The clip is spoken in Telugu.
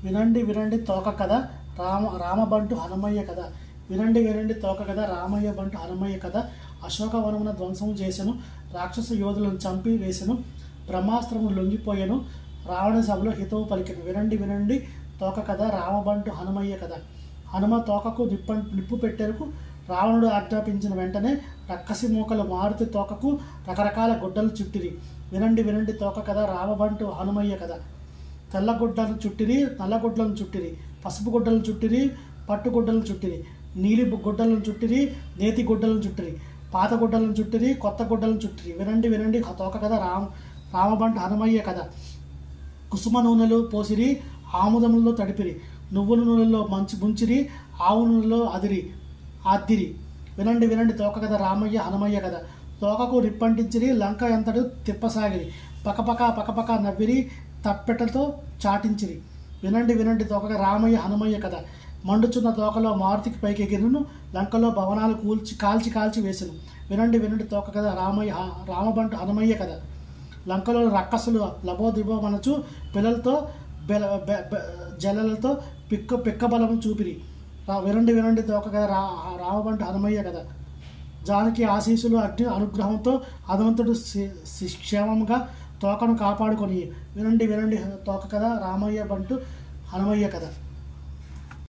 వినండి వినండి తోక కథ రామబంటు హనుమయ్య కథ. వినండి వినండి తోక కథ రామయ్య బంటు హనుమయ్య కథ. అశోకవనమున ధ్వంసం చేసెను, రాక్షస యోధులను చంపి వేసెను, బ్రహ్మాస్త్రము లొంగిపోయెను, రావణ సభలో హితవు పలికెను. వినండి వినండి తోక కథ రామబంటు హనుమయ్య కథ. హనుమ తోకకు నిప్పు పెట్టెరకు రావణుడు ఆజ్ఞాపించిన వెంటనే రక్కసి మూకలు మారుతి తోకకు రకరకాల గుడ్డలు చుట్టిరి. వినండి వినండి తోక కథ రామబంటు హనుమయ్య కథ. తెల్లగుడ్డలను చుట్టిరి, నల్లగుడ్డలను చుట్టిరి, పసుపు గుడ్డలను చుట్టిరి, పట్టు గుడ్డలను చుట్టిరి, నీలి గుడ్డలను చుట్టిరి, నేతి గుడ్డలను చుట్టిరి, పాత గుడ్డలను చుట్టిరి, కొత్త గుడ్డలను చుట్టిరి. వినండి వినండి తోక కథ రామబంటు హనుమయ్య కథ. కుసుమ నూనెలు పోసిరి, ఆముదములలో తడిపిరి, నువ్వుల నూనెలో ముంచిరి, ఆవు నూనెలో అద్దిరి. వినండి వినండి తోక కథ రామయ్య హనుమయ్య కథ. తోకకు రిప్పంటించిరి, లంక ఎంతడు తిప్పసాగిరి, పకపక పకపక నవ్విరి, తప్పెటతో చాటించిరి. వినండి వినండి తోక రామయ్య హనుమయ్య కథ. మండుచున్న తోకలో మారుతికి పైకెగిరిను, లంకలో భవనాలు కాల్చి వేసెను. వినండి వినండి తోక కథ రామబంటు హనుమయ్య కథ. లంకలో రక్కసులు లబోదిబోమనచు పిల్లలతో జలలతో పిక్కబలము చూపిరి. వినండి వినండి తోక కథ రామబంటు హనుమయ్య కథ. జానకి ఆశీస్సులు అగ్ని అనుగ్రహంతో హనుమంతుడు క్షేమంగా తోకను కాపాడుకొని. వినండి వినండి తోక కథ రామయ్య బంటు హనుమయ్య కథ.